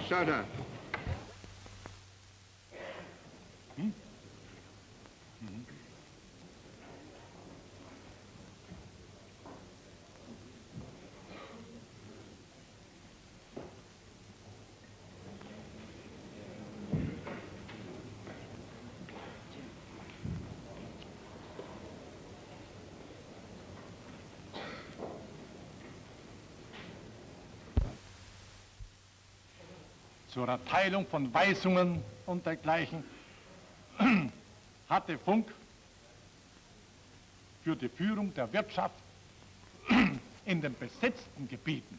sagt er. Zur Erteilung von Weisungen und dergleichen hatte Funk für die Führung der Wirtschaft in den besetzten Gebieten.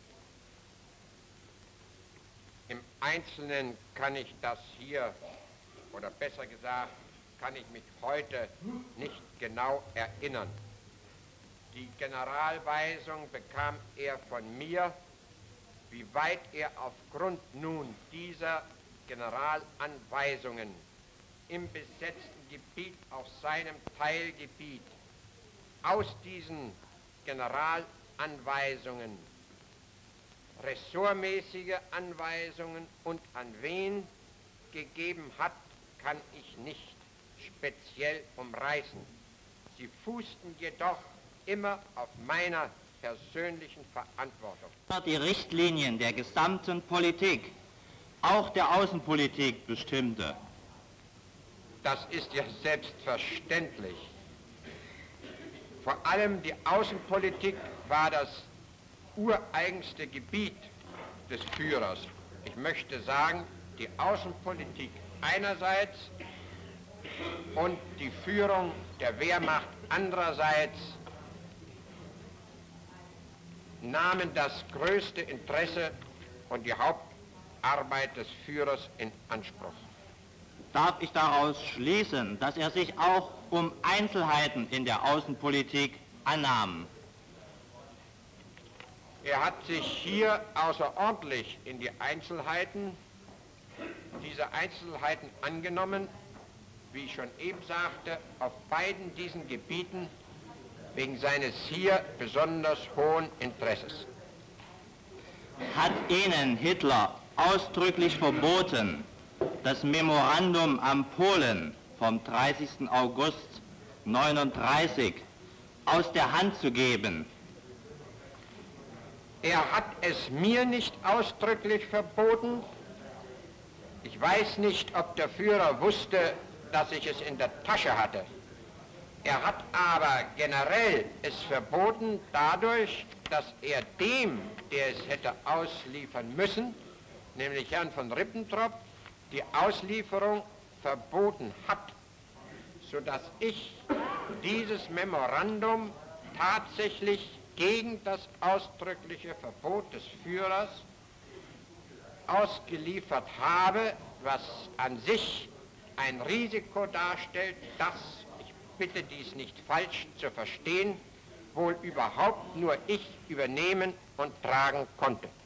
Im Einzelnen kann ich das hier, oder besser gesagt, kann ich mich heute nicht genau erinnern. Die Generalweisung bekam er von mir. Wie weit er aufgrund nun dieser Generalanweisungen im besetzten Gebiet auf seinem Teilgebiet aus diesen Generalanweisungen ressortmäßige Anweisungen und an wen gegeben hat, kann ich nicht speziell umreißen. Sie fußten jedoch immer auf meiner persönlichen Verantwortung. Die Richtlinien der gesamten Politik, auch der Außenpolitik, bestimmte. Das ist ja selbstverständlich. Vor allem die Außenpolitik war das ureigenste Gebiet des Führers. Ich möchte sagen, die Außenpolitik einerseits und die Führung der Wehrmacht andererseits nahmen das größte Interesse und die Hauptarbeit des Führers in Anspruch. Darf ich daraus schließen, dass er sich auch um Einzelheiten in der Außenpolitik annahm? Er hat sich hier außerordentlich in die Einzelheiten, diese Einzelheiten angenommen, wie ich schon eben sagte, auf beiden diesen Gebieten wegen seines hier besonders hohen Interesses. Hat Ihnen Hitler ausdrücklich verboten, das Memorandum am Polen vom 30. August 1939 aus der Hand zu geben? Er hat es mir nicht ausdrücklich verboten. Ich weiß nicht, ob der Führer wusste, dass ich es in der Tasche hatte. Er hat aber generell es verboten dadurch, dass er dem, der es hätte ausliefern müssen, nämlich Herrn von Ribbentrop, die Auslieferung verboten hat, sodass ich dieses Memorandum tatsächlich gegen das ausdrückliche Verbot des Führers ausgeliefert habe, was an sich ein Risiko darstellt, das, ich bitte dies nicht falsch zu verstehen, wohl überhaupt nur ich übernehmen und tragen konnte.